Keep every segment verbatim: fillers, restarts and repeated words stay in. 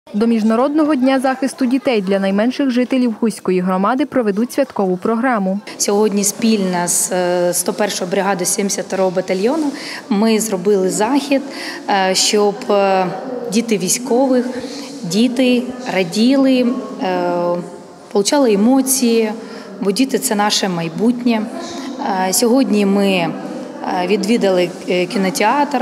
До Міжнародного дня захисту дітей для найменших жителів Хуської громади проведуть святкову програму. Сьогодні спільно з сто першою бригадою сімдесят другого батальйону ми зробили захід, щоб діти військових, діти раділи, отримали емоції, бо діти – це наше майбутнє. Сьогодні ми відвідали кінотеатр,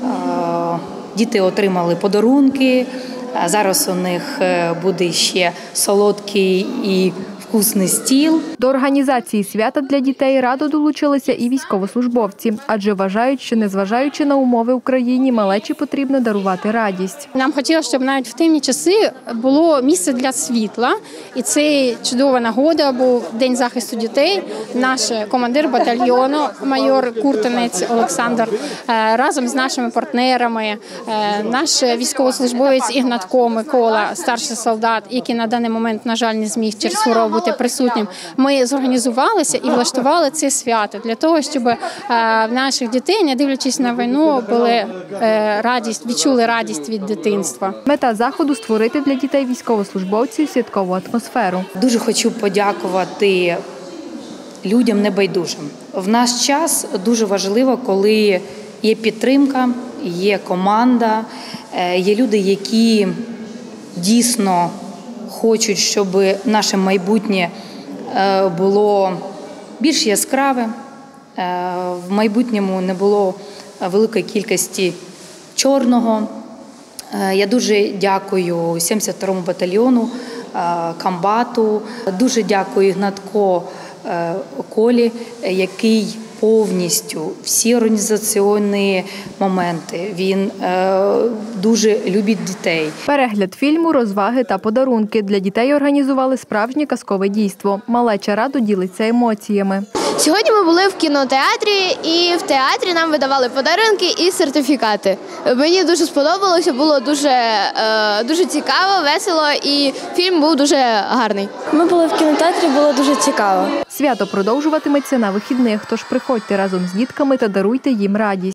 діти отримали подарунки. Зараз у них буде ще солодкий і вкусний стіл. До організації свята для дітей радо долучилися і військовослужбовці, адже вважають, що незважаючи на умови в Україні, малечі потрібно дарувати радість. Нам хотілося, щоб навіть в темні часи було місце для світла. І це чудова нагода, був День захисту дітей. Наш командир батальйону, майор Куртинець Олександр, разом з нашими партнерами, наш військовослужбовець Ігнатко Микола, старший солдат, який на даний момент, на жаль, не зміг через хворобу бути присутнім. Ми зорганізувалися і влаштували це свято для того, щоб в наших дітей, не дивлячись на війну, були радість, відчули радість від дитинства. Мета заходу – створити для дітей військовослужбовців святкову атмосферу. Дуже хочу подякувати людям небайдужим. В наш час дуже важливо, коли є підтримка, є команда, є люди, які дійсно хочуть, щоб наше майбутнє було більш яскраве, в майбутньому не було великої кількості чорного. Я дуже дякую сімдесят другому батальйону, комбату, дуже дякую Ігнатко Колі, який повністю всі організаційні моменти. Він е, дуже любить дітей. Перегляд фільму, розваги та подарунки. Для дітей організували справжнє казкове дійство. Малеча радо ділиться емоціями. Сьогодні ми були в кінотеатрі, і в театрі нам видавали подарунки і сертифікати. Мені дуже сподобалося, було дуже, е, дуже цікаво, весело, і фільм був дуже гарний. Ми були в кінотеатрі, було дуже цікаво. Свято продовжуватиметься на вихідних, тож приходьте разом з дітками та даруйте їм радість.